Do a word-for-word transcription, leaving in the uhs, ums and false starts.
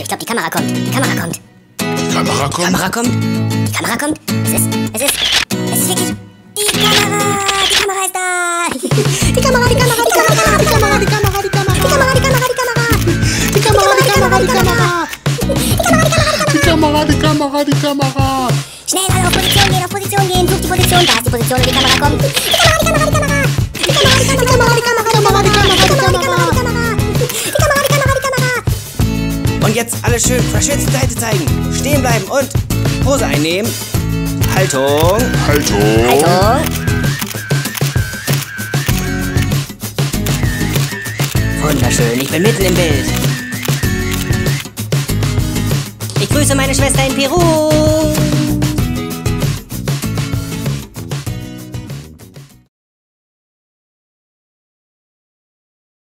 Ich glaube, die Kamera kommt. Die Kamera kommt. Die Kamera kommt? Die Kamera kommt. Die Kamera kommt. Es ist, es ist, es ist wirklich die Kamera. Die Kamera ist da. Die Kamera, die Kamera, die Kamera, die Kamera, die Kamera, die Kamera, die Kamera, die Kamera, die Kamera, die Kamera, die Kamera, die Kamera, Die Kamera, die Kamera, die Kamera. Schnell alle auf Position gehen, auf Position gehen. Such die Position. Da ist die Position und die Kamera kommt. Die Kamera, die Kamera, die Kamera. Die Kamera, die Kamera, die Kamera, die Kamera, die Kamera, die Kamera, die Kamera, die Kamera, die Kamera, die Kamera, die Kamera. Und jetzt alle schön verschwitzt Seite zeigen. Stehen bleiben und Pose einnehmen. Haltung. Haltung. Haltung. Wunderschön, ich bin mitten im Bild. Ich grüße meine Schwester in Peru.